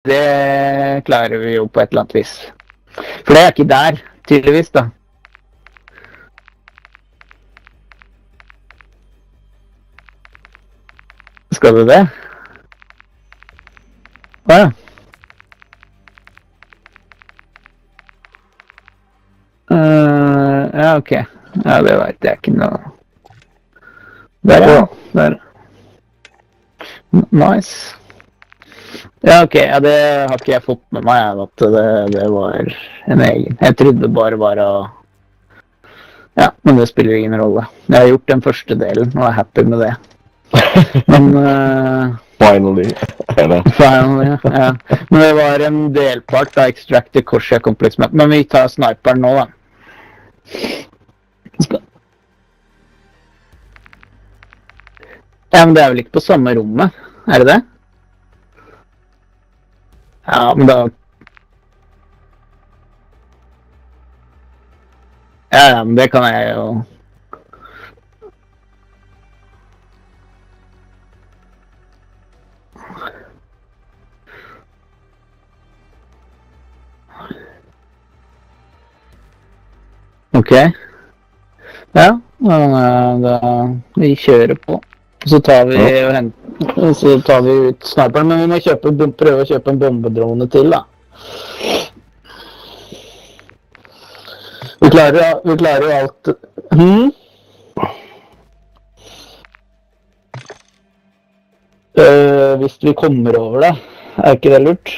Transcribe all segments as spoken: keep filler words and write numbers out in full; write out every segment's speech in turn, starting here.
det klarer vi jo på et eller annet vis. For det er ikke der, tydeligvis, da. Skal du det? Å ja. Uh, ja, ok. Ja, det vet jeg ikke noe. Der, ja. Der. Nice. Ja, ok. Ja, det har ikke jeg fått med meg, at det, det var en egen. Jeg trodde det bare var å... Ja, men det spiller ingen rolle. Jeg har gjort den første delen, og er happy med det. Men... Uh, finally. finally, ja. Men det var en delpart av Extract the Korsia Complex Map. Men vi tar sniperen nå, da. Skal... Ja, men det er vel ikke på samme rommet, er det det? Ja, men da... Ja, ja, men det kan jeg jo... Ok. Ja, da vi kjører på. Så tar vi og henter, så tar vi ut sniperen, men vi må kjøpe, prøve å kjøpe en bombedrone til, da. Vi klarer, vi klarer jo alt. Hmm? Uh, hvis vi kommer over det, er ikke det lurt?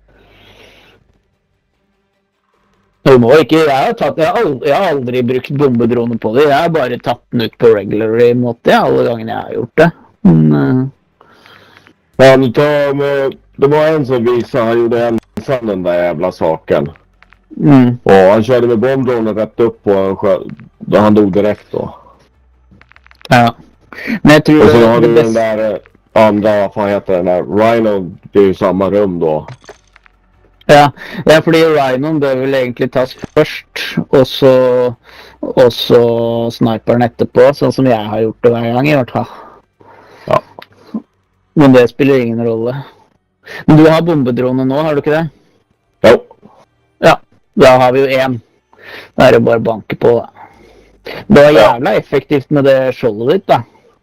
Du må ikke, jeg har, tatt, jeg, har aldri, jeg har aldri brukt bombedrone på det, jeg har bare tatt den ut på regular måte, alle gangene jeg har gjort det. Men, uh... ja, tar, det var en som visade, han gjorde ensam den där jävla saken. Mm. Och han körde med bombdronen rätt upp på en sjö, då han dog direkt då. Ja, men jag tror... Och så har du den där andra, vad fan heter den där, Rhino, det är ju samma rum då. Ja, ja, fordi Rhinoen bør vel egentlig tas først, og så, og så sniperen etterpå, sånn som jeg har gjort det hver gang i hvert fall. Ja. Men det spiller ingen rolle. Men du har bombedrone nå, har du ikke det? Jo. Ja, da har vi jo en. Da er det bare å banke på, da. Det var jævla effektivt med det skjoldet ditt, da.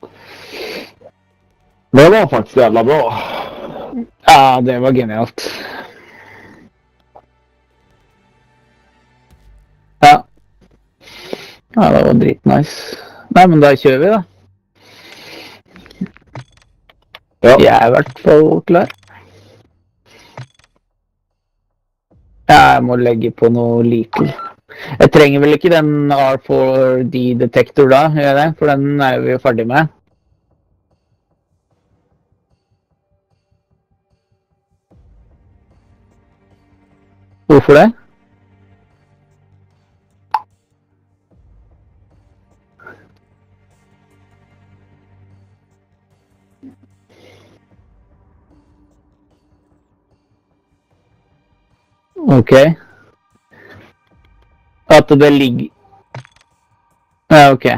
Det var faktisk jævla bra. Ja, det var genialt. Ja. Ja, det var dritnice. Nei, men da kjører vi, da. Ja. Jeg er i hvert fall klar. Ja, jeg må legge på noe lite. Jeg trenger vel ikke den R four D-detektor da, gjør jeg det? For den er vi jo ferdig med. Hvorfor det? Ok. At det ligger... Ja, ok.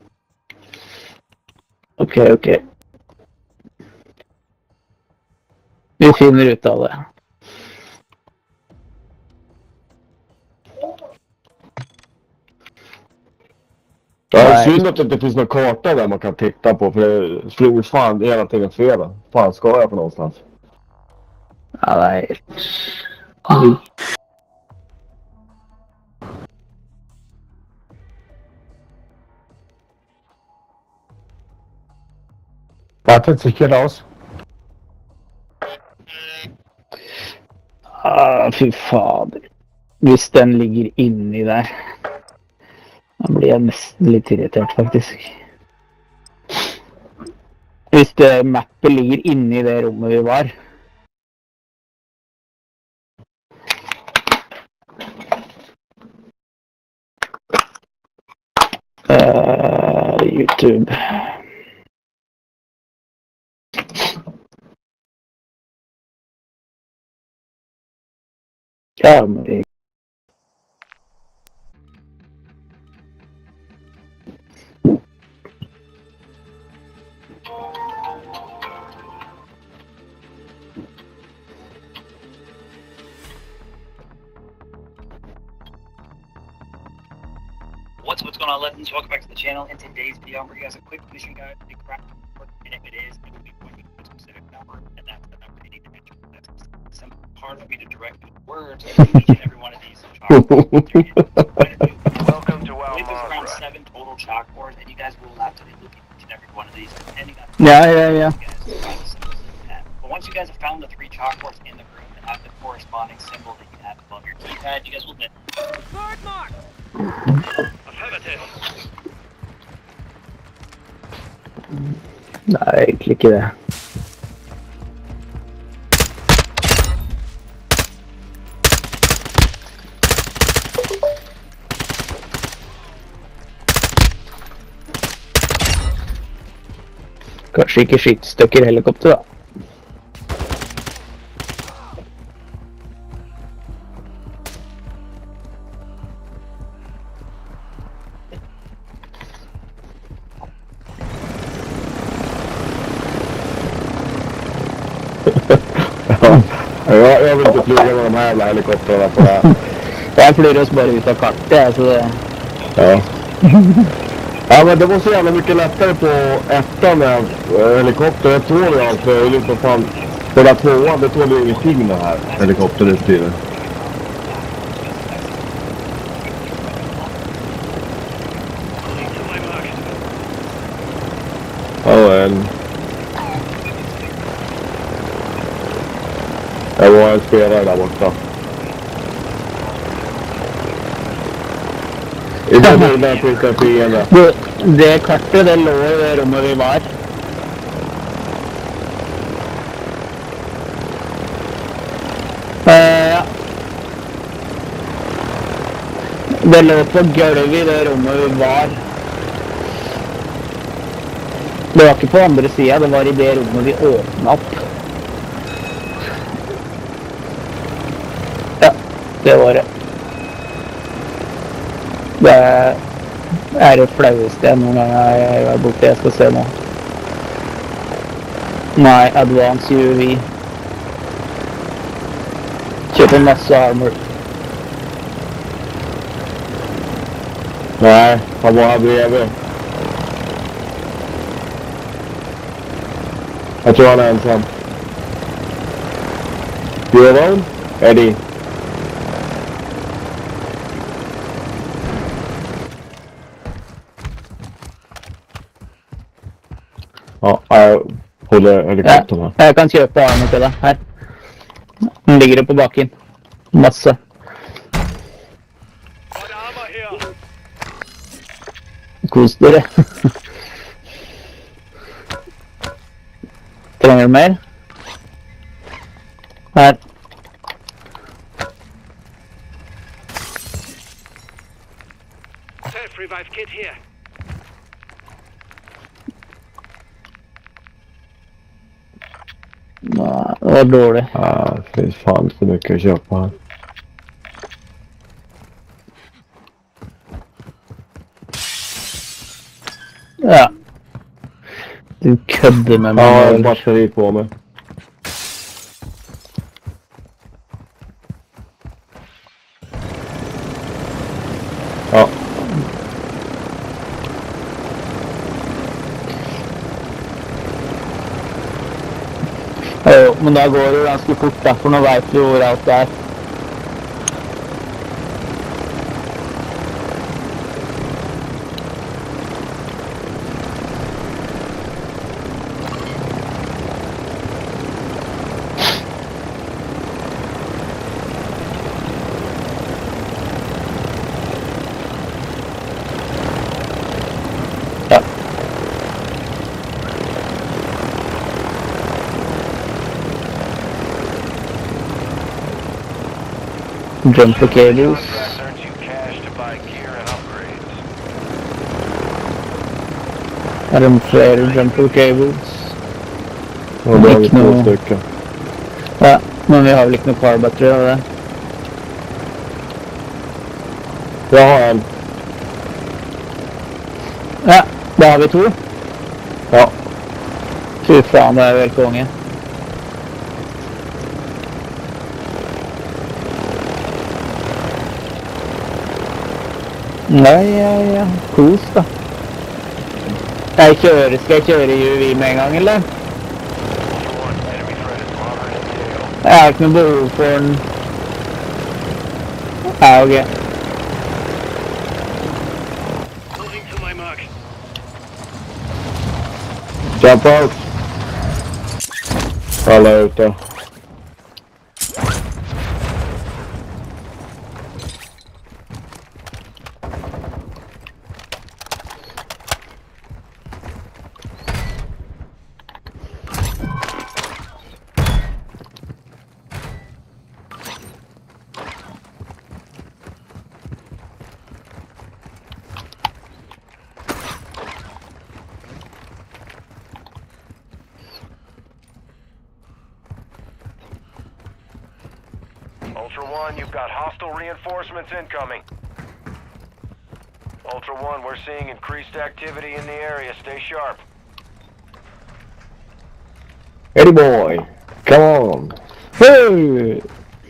Ok, ok. Vi finner ut av det. Ja, det är synd att det inte finns någon karta där man kan titta på, för det slog fan hela tiden fel. Fan ska jag på någonstans? Ja, det är helt... Mm. Wartet sikkert oss. Ah, fy fader. Hvis den ligger inni der, da blir jeg nesten litt irritert, faktisk. Hvis det mappet ligger inni det rommet vi var. Uh, YouTube. Ja, men vi... What's what's going on, legends? Welcome back to the channel. In today's video, I'm bringing you guys a quick mission guide to crack report, and if it is, it will be pointing to a specific number, and that's the number you need to enter. That's some hard for me to direct with words to each and every one of these chalkboards. Welcome to I believe there's around Almandra. seven total chalkboards, and you guys will have to be looking at each and every one of these, depending on Yeah, yeah, yeah. you guys find the symbols that you have. But once you guys have found the three chalkboards in the room that have the corresponding symbol that you have above your keypad, you guys will then. Affirmative. Nei, egentlig ikke det. Kanskje ikke skytstøkker helikopter, da. Ja, jag, jag vill inte flyga med de här jävla helikoptrarna på det här. Jeg flyr oss bare ut av kartet, jeg, så det... Ja. Ja, men det var så jävla mycket lättare på ettan med äh, helikopter. Jag tål ju allt, för liksom fan, den där tvåan, det tål ju ingenting den här helikopterutstyret. Ja, en... Det var en spelare där borta. I den bilden finns det en fiende. Du, det kartet, det lå i det rommet vi var. Eh, ja. Det lå på gulvet i det rommet vi var. Det var ikke på andre siden, det var i det rommet vi åpnet opp. Ja, det var det. Det er det flaueste jeg noen gang jeg var borte. Jeg skal se nå. Nei, Advance U V. Kjøper masse armor. Nej, han var här bredvid. Jag tror han är ensam. You alone? Eddie. Ja, jag håller helikoptern här. Ja, jeg kan kjøpe armor til deg. Her. Den ligger på bakken. Masse. Got armor here. Kos dere. Trenger du mer? Her. Self-revive kit here. Nei, det var dårlig. Ja, det finns fan så mycket att köpa här. Ja. Du kødder med meg. Ja, jag har Møller. batteri på mig. Ja. Jo, men da går det jo ganske fort, da, for nå vet vi hvor alt er. Ja. Jumper cables. Contract earns you cash to buy gear and upgrades. Er det flere jumper cables? Och då har vi Ikke två noe- stycken. Ja, men vi har vel ikke noe car battery av det. Jag har en. Ja, da har vi to. Ja. Fy faen, det er vel konge. Ja, ja, ja. Kos, da. Jeg kjører, skal jeg kjøre i U V med en gang, eller? Ultra One, enemy threat is moderate in the A O. Jeg har ikke noe behov for den. Ja, ok. Moving to my mark. Jump out! Alla är ute. Ultra One, you've got hostile reinforcements incoming. Ultra One, we're seeing increased activity in the area. Stay sharp. Eddie boy, come on. Hey!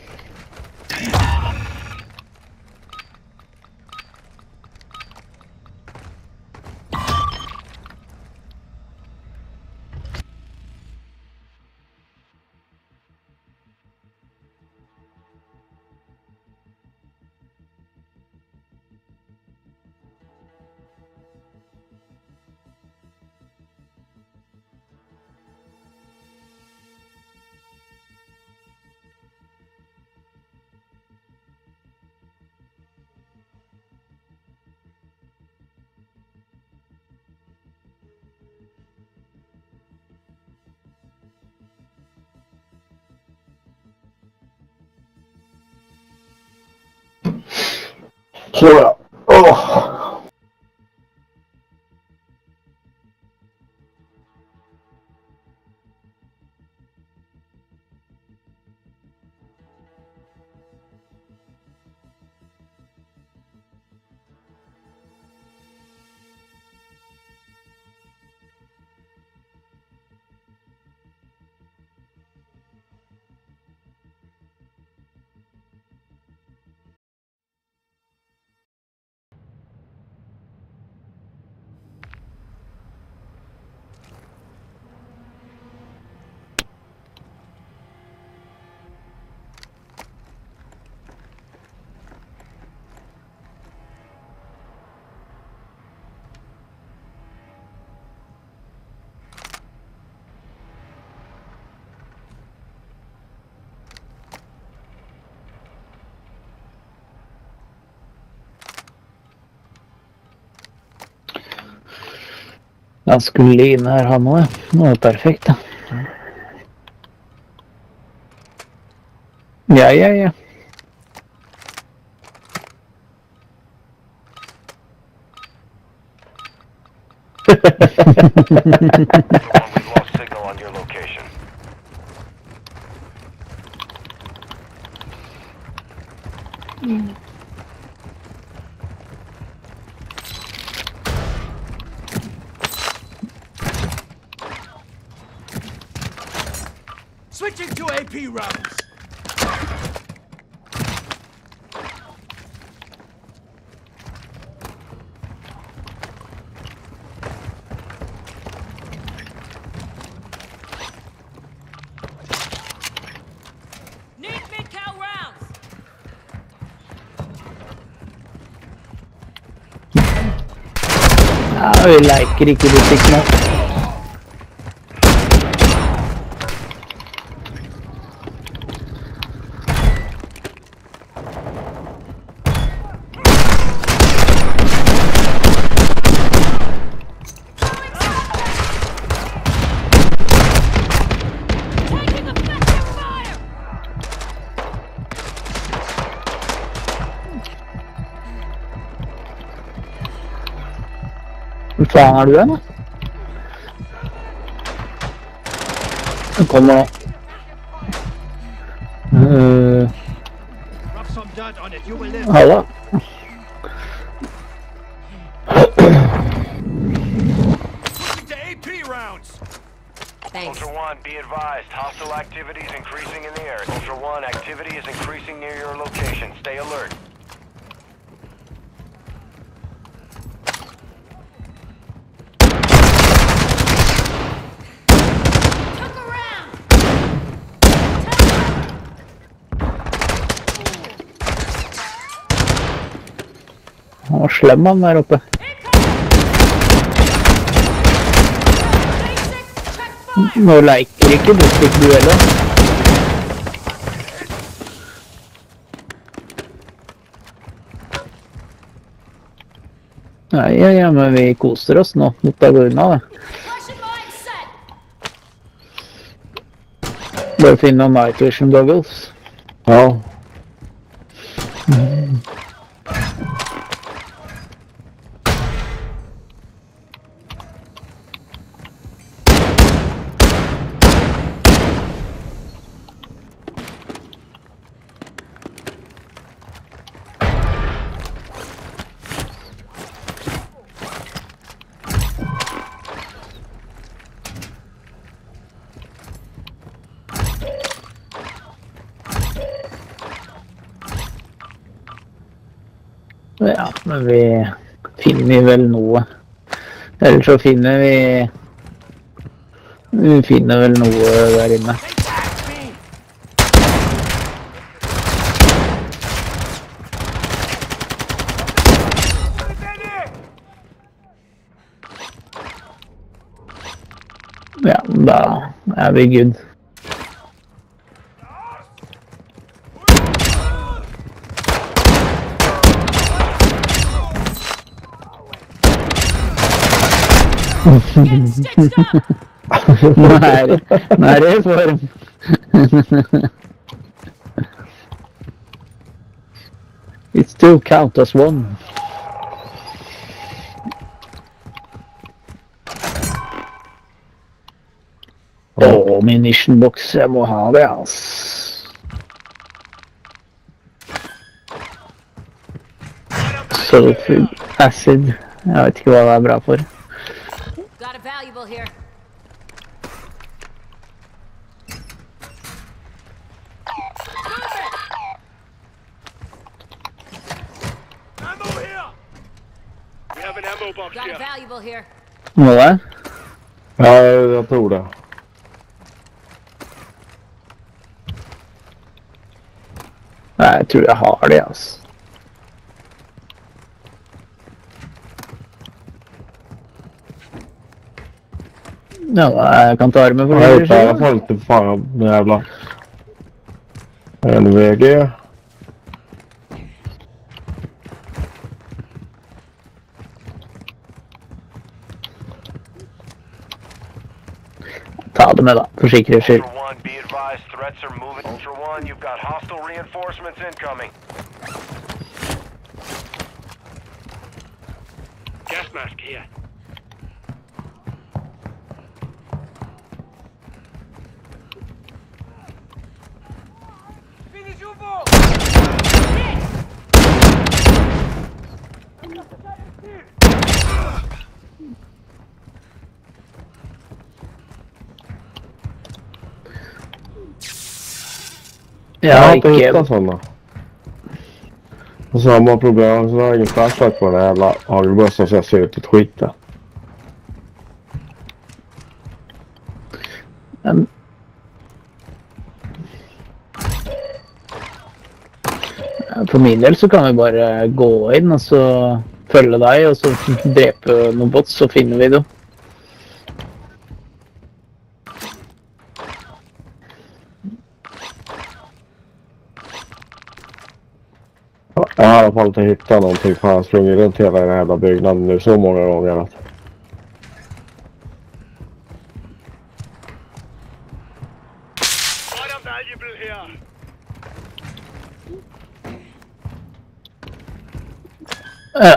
Så, åh. Han skulle inn her, han også. Nå er det perfekt, da. Ja, ja, ja. Ultra One, we've lost signal on your location. Switching to A P rounds. Need mid-cal rounds. Ja, vi leker ikke butikk nå. Taking effective fire. Hvor faen er du hen, da? Den kommer nå. Uh, Rub some dirt on it, you will live. Halla. Switching to A P rounds. Thanks. Ultra One, be advised. Hostile activity is increasing in the area. Ultra One, activity is increasing near your location. Stay alert. Han var slem han der oppe. Nå leker ikke bortsett dueller. Nei, ja, ja, men vi koser oss nå. Dette går unna det. Bare finne noen night vision goggles. Ja. Ja, men vi finner vel noe. Eller så finner vi... Vi finner vel noe der inne. Ja, da er vi good. Get stitched up! Nå er, nå er det i form. It still count as one. Åh, munition box, jeg må ha det, ass. Sulfur acid, jeg vet ikke hva det er bra for. Got a valuable here. Ammo here! We have an ammo box Got a here. valuable here. Hva er det? Ja, jeg tror det. Nei, jeg tror jeg har det, ass. Ja, jeg kan ta det med for Jag det. hittar i alla fall inte fan den jävla N V G. Ta det med da, for sikkerhets skyld. Ultra One, be advised, threats are moving. Ultra One, you've got hostile reinforcements incoming. Gas mask here. Finish you for! Jag Jeg har har inte ikke... hittat sådana. Och samma problem, så har jag ingen flashlight på den här jävla hagelbössan så jag ser ut ett skit där. Um, For min del så kan vi bare gå inn og så følge deg, og så drepe noen bots, så finner vi det. Jag har i alla fall inte hittat någonting för jag har sprungit runt hela den här jävla byggnaden nu så många gånger att... What a valuable here! Ja,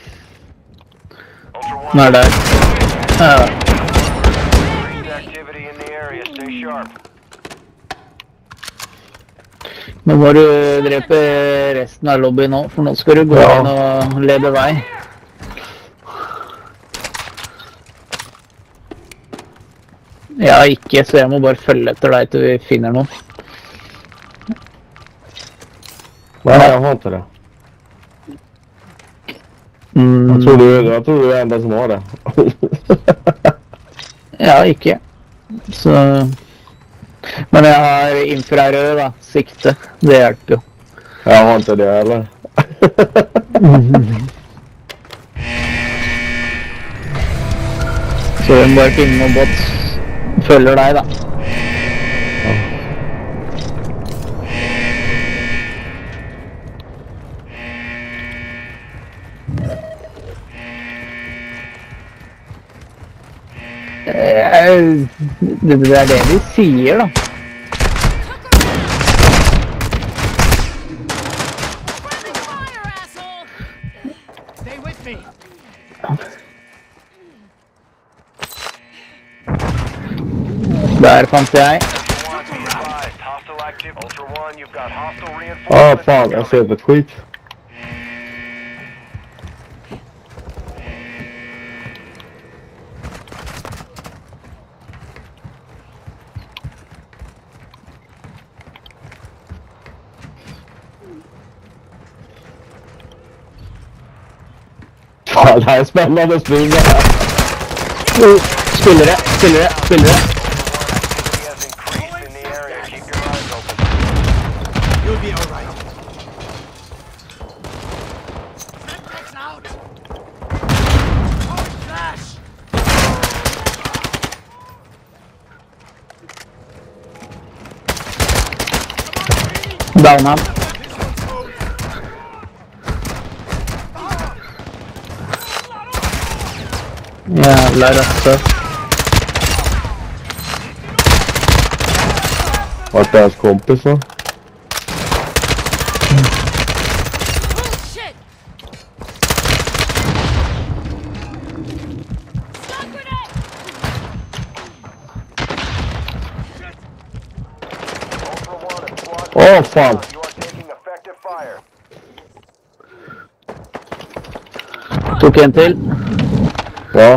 Ultra One, den er der. Ja, increased activity in the area. Stay sharp. nå må du drepe resten av lobbyen nå, for nå skal du gå Ja. inn og lede vei. Jeg har ikke, så jeg må bare følge etter deg til vi finner noen. Nej, jag har inte det. Mm, Jag tror du, jag tror du är enda som har det. ja, ikke. Så... Men jeg har infrarød da, sikte. Det hjelper jo. Jag har inte det heller. Så vi må bare finne noen bots. Følger deg, da. Eh, Det, det er det de sier, da. Friendly fire, asshole! Stay with me. Der fant jeg. Ultra One, be advised. Hostile active. Ultra One, you've got hostile Ah, reinforcements fan, jag ser ett skit. Fan, det här är spännande att springa här. Oh, spillere, spillere, spillere. Activity has increased in the area. Keep your eyes open. You'll be all right. Semtex out. Oh, flash. Down han. This one's moved. Jævla rasse. Vart är hans kompis då? Oh, shit! Stun grenade! Ultra One and squad. Åh, fan. You are taking effective fire. Tok en til. Ja.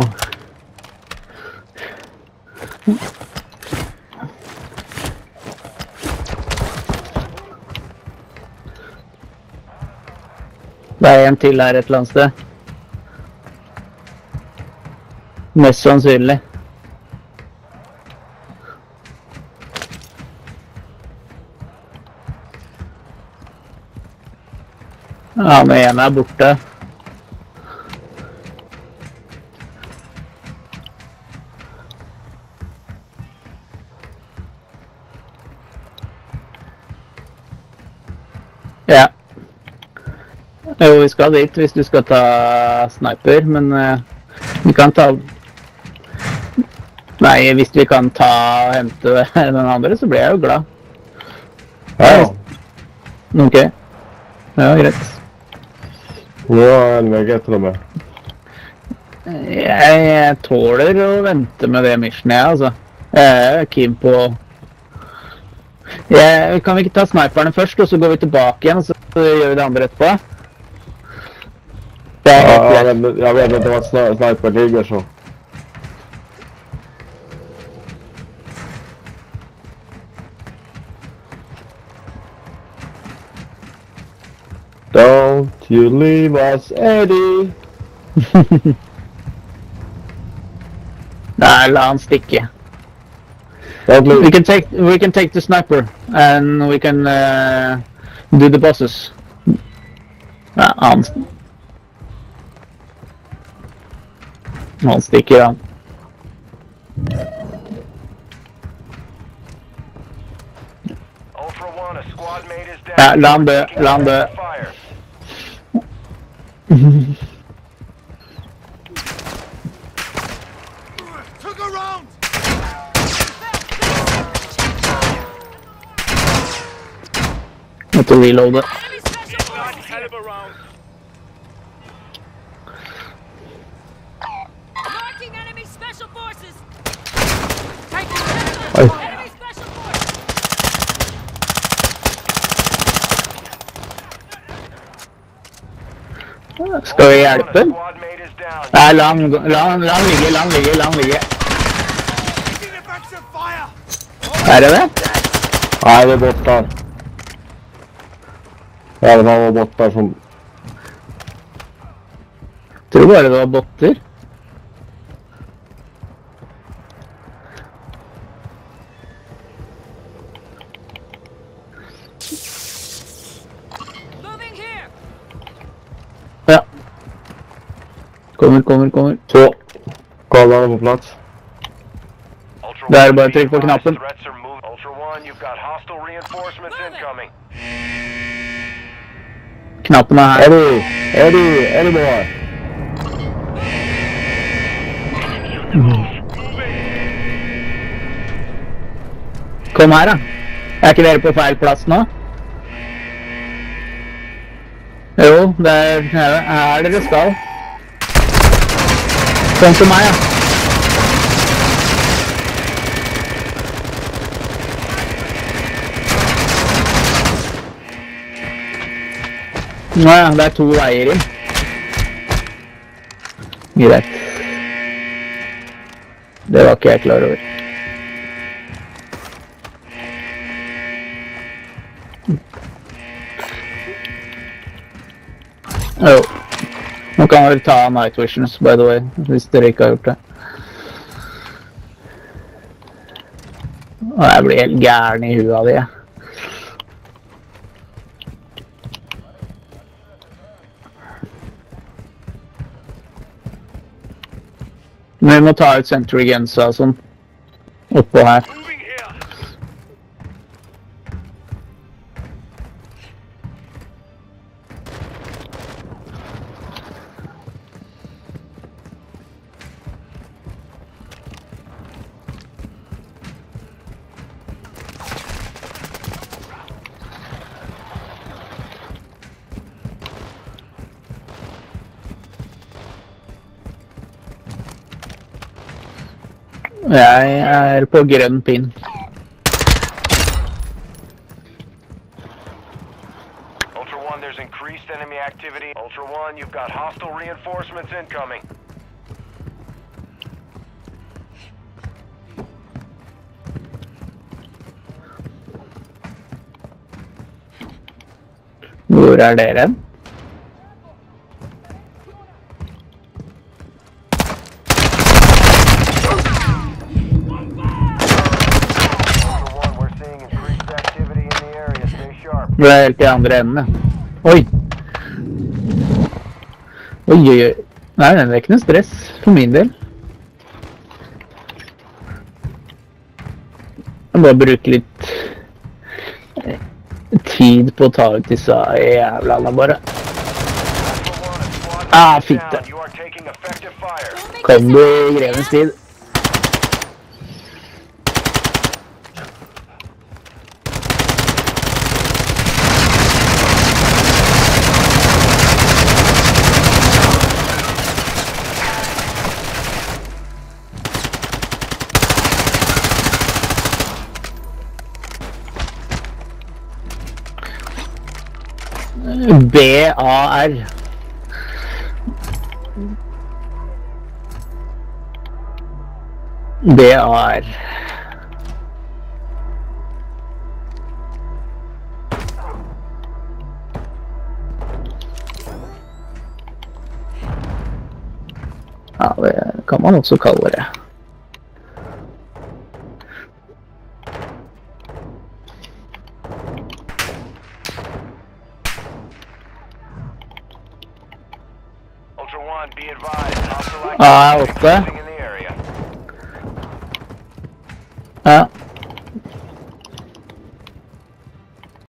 Det er en til her et eller annet sted. Mest sannsynlig. Ja, men en er borte. Ja. Jo, vi skal dit hvis du skal ta sniper, men uh, vi kan ta... Nei, hvis vi kan ta og hente den andre, så blir jeg jo glad. Ja. Ok. Ja, greit. Hvor er en vegg til og med? Jeg, jeg tåler å vente med det missionet, jeg, altså. Jeg er keen på... Jeg, kan vi ikke ta sniperne først, og så går vi tilbake igjen, og så gjør vi det andre etterpå? Det er Ja, helt jag, greit. vet, jag vet inte vart sni- sniper ligger så. Don't you leave us, Eddie. Nei, la han stikke. Don't We leave. can take we can take the sniper and we can uh, do the bosses. Ja, han Han stikker, han. Ultra One, a squad mate is down. Ja, la han dø, la han dø. Fire. Took a round. Måtte reloade. Enemy special forces here! Caliber round. Marking enemy special forces! Oi. Enemy special forces! Skal vi hjelpe? Squad mate is down. Nei, la han, gå- la han, la han ligge, la han ligge, la han ligge. Taking effective fire. Er det det? Nej, det är borta. Ja, den här var borta som... Tror bare det var botter. Moving here! Ja. Kommer, kommer, kommer. Så. Kameran är på plats. Det er bare å trykke på knappen. Threats are moving. Ultra One, you've got hostile reinforcements incoming. Knappen er her. Eddie! Eddie! Eddie boy! Kom her, da. Er ikke dere på feil plass nå? Jo, det er her dere skal. Kom til meg, ja. Nå ja, det er to veier inn. Greit. Det var ikke jeg klar over. Jo. Nå kan vi ta Night Visions, by the way, hvis dere ikke har gjort det. Og jeg blir helt gæren i huet av det. Men vi må ta ut Century Gensa og sånn. Oppå her. Moving here. Jeg er på grønn pin. Ultra One, there's increased enemy activity. Ultra One, you've got hostile reinforcements incoming. Hvor er dere? Det er helt i andre enden, ja. Oi! Oi, oi, oi. Nei, det er ikke noe stress for min del. Jeg må bare bruke litt tid på å ta ut disse jævla alle bare. Ah, fitte. Kom du i grevens tid. B A R. B A R. Ja, det kan man også kalle det. A åtte. Ja.